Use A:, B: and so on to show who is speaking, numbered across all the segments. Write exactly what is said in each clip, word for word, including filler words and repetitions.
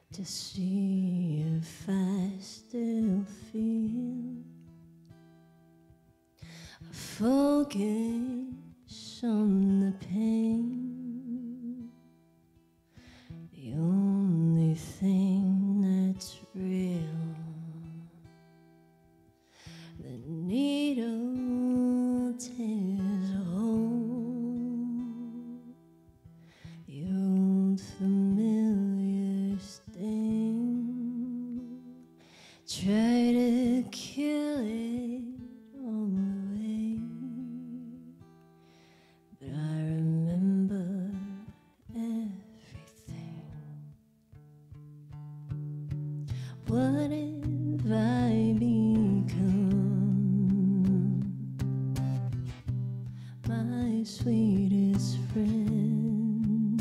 A: to see if I still feel a focus on the pain, the only thing that's real. The needle tears a hole, the old familiar sting. Try to kill it all away, but I remember everything. What have I become? My sweetest friend.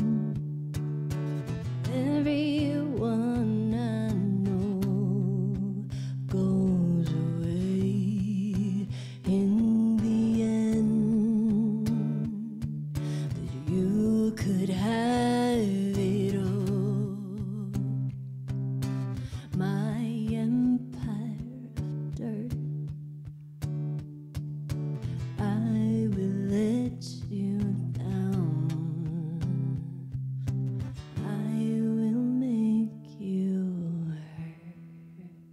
A: Everyone I know goes away in the end, but you could have it all. My empire of dirt, I will let you down. I will make you hurt.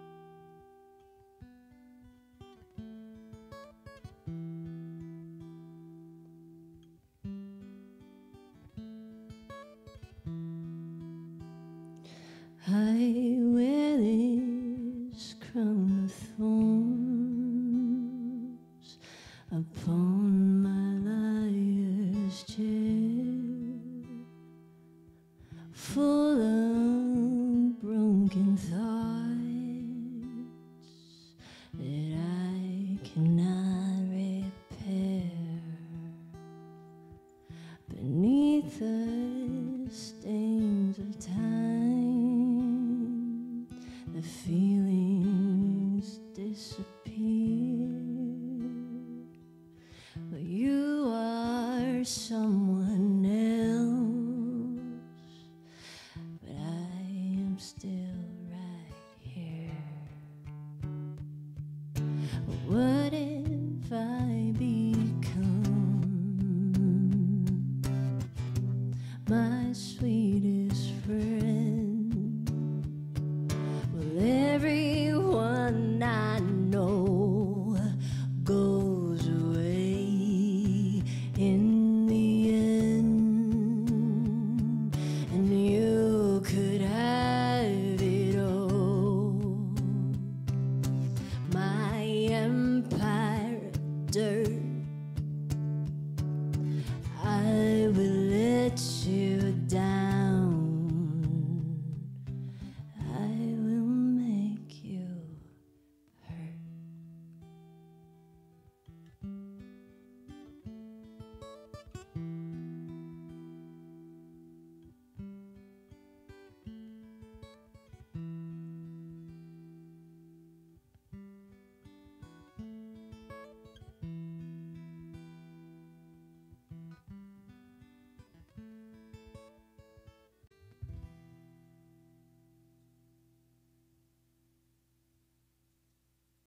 A: I wear this crown of thorns upon my liar's chair, full of broken thoughts that I cannot repair. Beneath the stains of time, the fear